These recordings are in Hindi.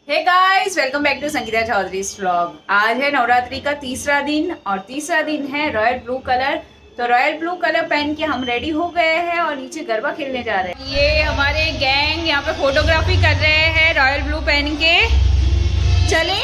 Hey guys, welcome back to Sangeeta Chaudhary's vlog. आज है नवरात्रि का तीसरा दिन और तीसरा दिन है रॉयल ब्लू कलर। तो रॉयल ब्लू कलर पहन के हम रेडी हो गए हैं और नीचे गरबा खेलने जा रहे हैं। ये हमारे गैंग यहाँ पे फोटोग्राफी कर रहे हैं रॉयल ब्लू पहन के। चले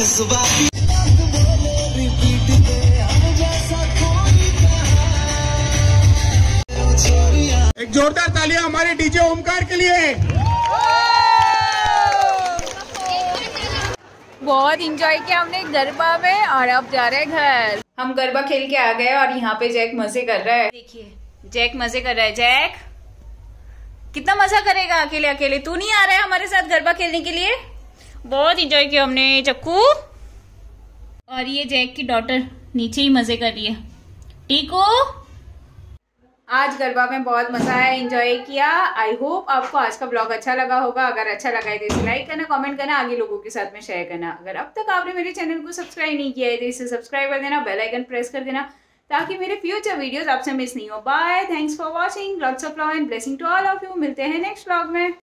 एक जोरदार तालियां हमारे डीजे ओमकार के लिए। बहुत इंजॉय किया हमने गरबा में और अब जा रहे हैं घर। हम गरबा खेल के आ गए और यहाँ पे जैक मजे कर रहा है। देखिए जैक मजे कर रहा है। जैक कितना मजा करेगा अकेले अकेले। तू नहीं आ रहा है हमारे साथ गरबा खेलने के लिए। बहुत इंजॉय किया हमने चक्कू। और ये जैक की डॉटर नीचे ही मजे कर रही है। टीकू आज गरबा में बहुत मजा आया, एंजॉय किया। आई होप आपको आज का ब्लॉग अच्छा लगा होगा। अगर अच्छा लगा है तो इसे लाइक करना, कमेंट करना, आगे लोगों के साथ में शेयर करना। अगर अब तक आपने मेरे चैनल को सब्सक्राइब नहीं किया है तो इसे सब्सक्राइब कर देना, बेल आइकन प्रेस कर देना ताकि मेरे फ्यूचर वीडियोस आपसे मिस नहीं हो। Bye, thanks for watching, lots of love and blessing to all of you. मिलते हैं नेक्स्ट ब्लॉग में।